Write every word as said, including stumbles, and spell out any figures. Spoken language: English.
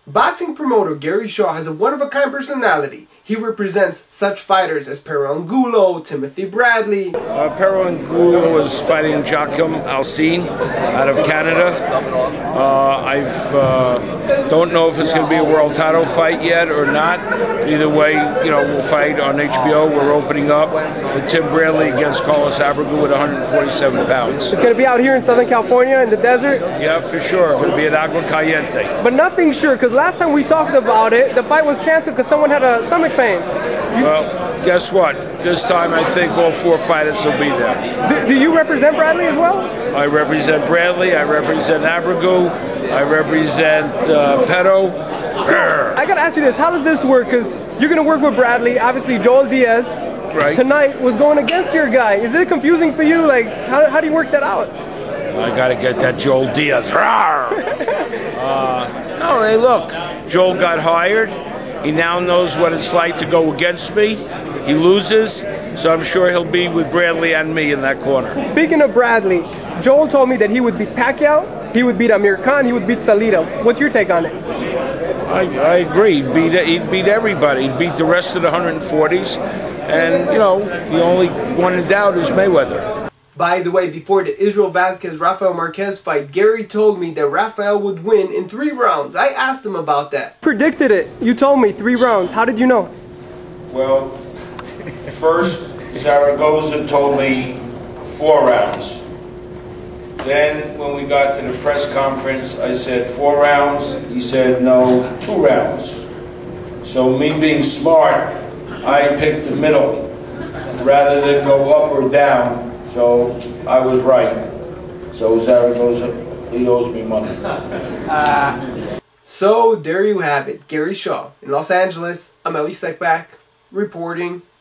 Boxing promoter Gary Shaw has a one-of-a-kind personality. He represents such fighters as Angulo, Timothy Bradley. Uh, Angulo is fighting Joachim Alcine out of Canada. Uh, I uh, don't know if it's going to be a world title fight yet or not. Either way, you know, we'll fight on H B O. We're opening up for Tim Bradley against Carlos Abregu at one hundred forty-seven pounds. It's going to be out here in Southern California in the desert? Yeah, for sure. It's going to be at Agua Caliente. But nothing's sure, because last time we talked about it, the fight was canceled because someone had a stomach pain. You well, guess what? This time I think all four fighters will be there. Do, do you represent Bradley as well? I represent Bradley, I represent Abregu, I represent uh, Petto. I gotta ask you this, how does this work? Because you're gonna work with Bradley, obviously Joel Diaz right. tonight was going against your guy. Is it confusing for you? Like, how, how do you work that out? I gotta get that Joel Diaz. uh, no, hey, look, Joel got hired. He now knows what it's like to go against me. He loses, so I'm sure he'll be with Bradley and me in that corner. Speaking of Bradley, Joel told me that he would beat Pacquiao, he would beat Amir Khan, he would beat Salido. What's your take on it? I, I agree. He'd beat, he'd beat everybody. He'd beat the rest of the one forties. And, you know, the only one in doubt is Mayweather. By the way, before the Israel Vasquez-Rafael Marquez fight, Gary told me that Rafael would win in three rounds. I asked him about that. Predicted it. You told me three rounds. How did you know? Well, first Zaragoza told me four rounds. Then when we got to the press conference, I said four rounds. He said no, two rounds. So me being smart, I picked the middle rather than go up or down. So I was right. So Zaragoza, he owes me money. Uh, so there you have it. Gary Shaw in Los Angeles. I'm Elie Seckbach reporting.